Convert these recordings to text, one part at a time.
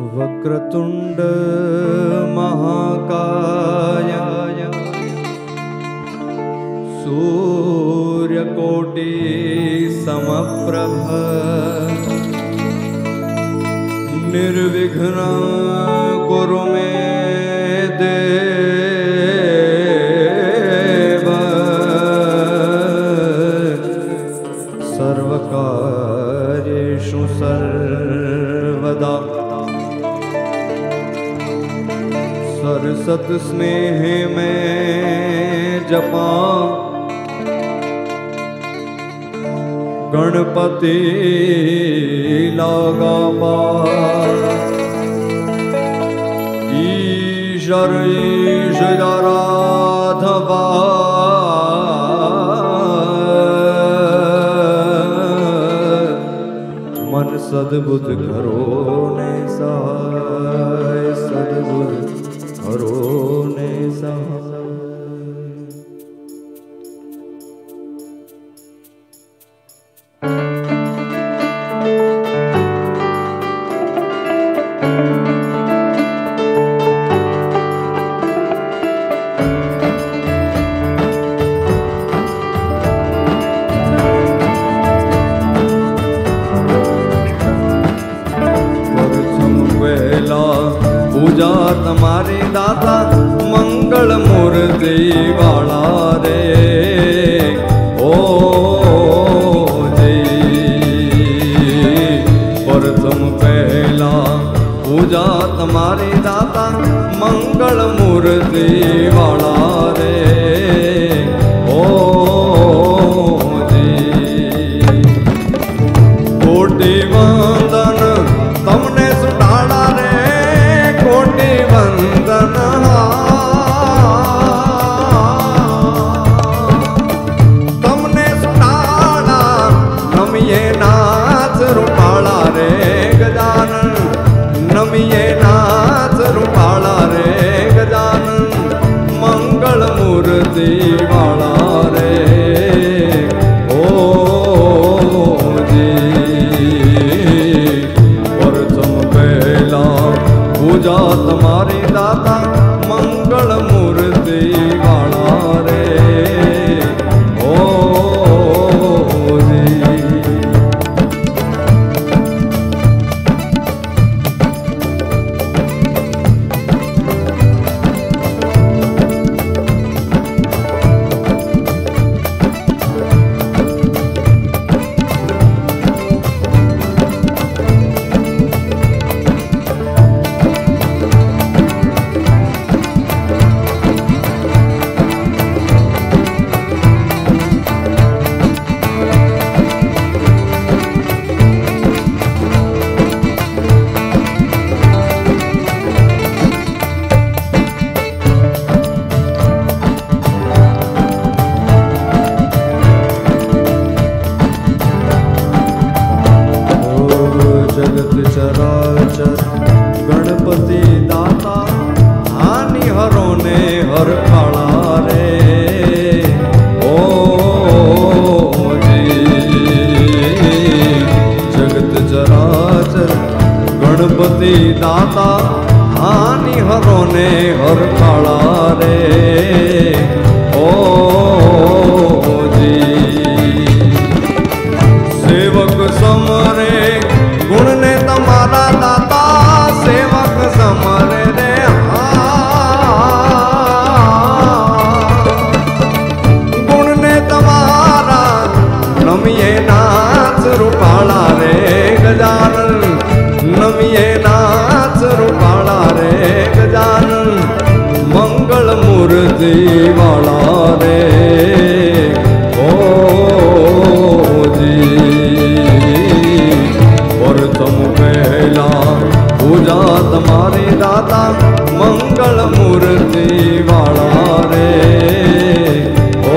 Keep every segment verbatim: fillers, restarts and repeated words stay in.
वक्रतुंड महाकाय सूर्यकोटि समप्रभ निर्विघ्न कुरु मे देव सर्वकार्येषु सर्वदा सरसत स्नेह में जपा गणपति लागा पार ईश्वर ईश्वर राधवा मन सद्बुद्ध करो ने सहाय सद्बुद्ध करो ने सहाय। पूजा तुम्हारी दाता मंगल मूर्ति वाला रे ओ जी प्रथम पहला पूजा तुम्हारी दाता मंगल मूर्ति वाला रे ओ जी कोटि वंदन तुमने सुटाड़ा रे कोटि वंदन तुमने सुनाड़ा नमिये नाच रूपाला रे गजानन नमिये नाच रूपाला रे गजानन मंगल मूर्ति वाला रे ओ जी प्रथम पहला पूजा तुम्हारी दाता मंगल मूर्ति वाला रे ओ जी। जगत चराचर गणपति दाता हानि हरो ने हर काला रे ओ जी जगत चराचर गणपति दाता हानि हरो ने हर काला रे ओ जी सेवक समरे गुण ने तुम्हारा दाता सेवक समरे रे गुण ने तुम्हारा नमिये नाच रूपाला रे गजानन नमिये नाच रूपाला रे गजानन मंगल मूर्ति वाला रे ओ जी प्रथम पहला पूजा तुम्हारी दाता मंगल मूर्ति वाला रे ओ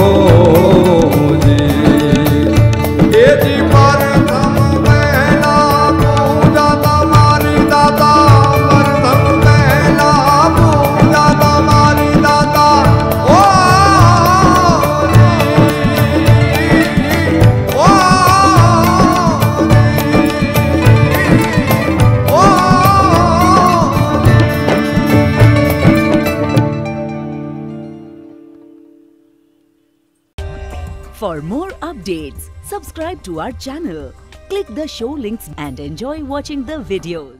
जी ए जी प्रथम पहला पूजा तुम्हारी दाता प्रथम पहला पूजा तुम्हारी दाता ओ For more updates, subscribe to our channel, click the show links and enjoy watching the videos.